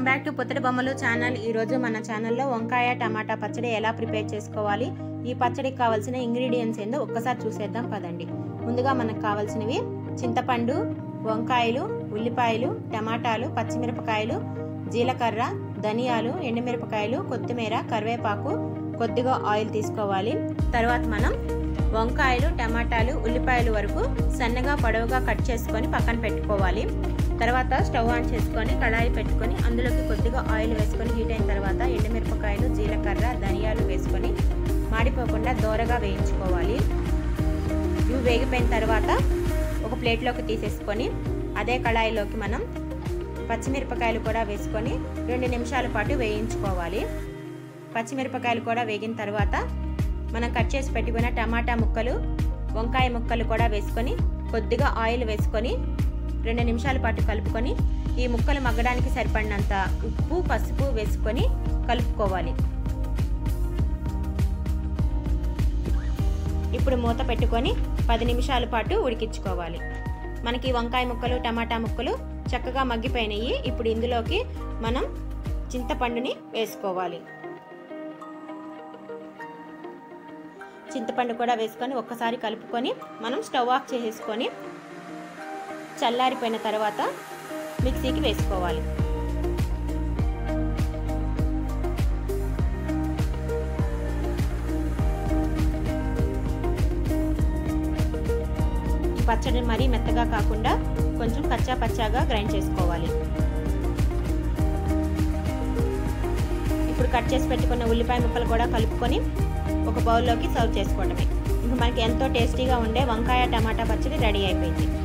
Welcome back to పొత్తడి బొమ్మలు channel. ఈ రోజు మన ఛానల్లో వంకాయ టమాటా పచ్చడి ఎలా ప్రిపేర్ చేసుకోవాలి, ఈ పచ్చడికి కావాల్సిన ఇంగ్రీడియెంట్స్ ఏందో ఒక్కసారి చూసేద్దాం పదండి। ముందుగా మనకు కావాల్సినవి చింతపండు, వంకాయలు, ఉల్లిపాయలు, టమాటాలు, పచ్చిమిరపకాయలు, జీలకర్ర, ధనియాలు, ఎండుమిరపకాయలు, కొత్తిమీర, కరివేపాకు, కొద్దిగా ఆయిల్ తీసుకోవాలి। తర్వాత మనం వంకాయలు, టమాటాలు, ఉల్లిపాయలు వరకు సన్నగా పొడవుగా కట్ చేసుకొని పక్కన పెట్టుకోవాలి। తర్వాత స్టవ్ ఆన్ చేసుకొని కడాయి పెట్టుకొని అందులోకి కొద్దిగా ఆయిల్ వేసుకొని హీట్ అయిన తర్వాత ఎండుమిరపకాయలు, జీలకర్ర, ధనియాలు వేసుకొని మాడిపోకుండా దోరగా వేయించుకోవాలి। ఇవి వేగిపోయిన తర్వాత ఒక ప్లేట్లోకి తీసేసుకొని అదే కడాయిలోకి మనం పచ్చిమిరపకాయలు కూడా వేసుకొని 2 నిమిషాల పాటు వేయించుకోవాలి। పచ్చిమిరపకాయలు కూడా వేగిన తర్వాత మనం కట్ చేసి పెట్టుకున్న టమాటా ముక్కలు, వంకాయ ముక్కలు కూడా వేసుకొని కొద్దిగా ఆయిల్ వేసుకొని 2 నిమిషాల పాటు కలుపుకొని ఈ ముక్కలు మగ్గడానికి సరిపడినంత ఉప్పు, పసుపు వేసుకొని కలుపుకోవాలి। ఇప్పుడు మూత పెట్టుకొని 10 నిమిషాల పాటు ఉడికించుకోవాలి। మనకి వంకాయ ముక్కలు, టమాటా ముక్కలు చక్కగా మగ్గిపోయినాయి। ఇప్పుడు ఇందులోకి మనం చింతపండుని వేసుకోవాలి। చింతపండు కూడా వేసుకొని ఒక్కసారి కలుపుకొని మనం స్టవ్ ఆఫ్ చేసేసుకొని చల్లారిపోయిన తర్వాత మిక్సీకి వేసుకోవాలి। ఈ పచ్చడి మరీ మెత్తగా కాకుండా కొంచెం కచ్చా పచ్చాగా గ్రైండ్ చేసుకోవాలి। ఇప్పుడు కట్ చేసి పెట్టుకున్న ఉల్లిపాయ ముక్కలు కూడా కలుపుకొని ఒక బౌల్లోకి సర్వ్ చేసుకోవడమే। ఇంకా మనకి ఎంతో టేస్టీగా ఉండే వంకాయ టమాటా పచ్చడి రెడీ అయిపోయింది।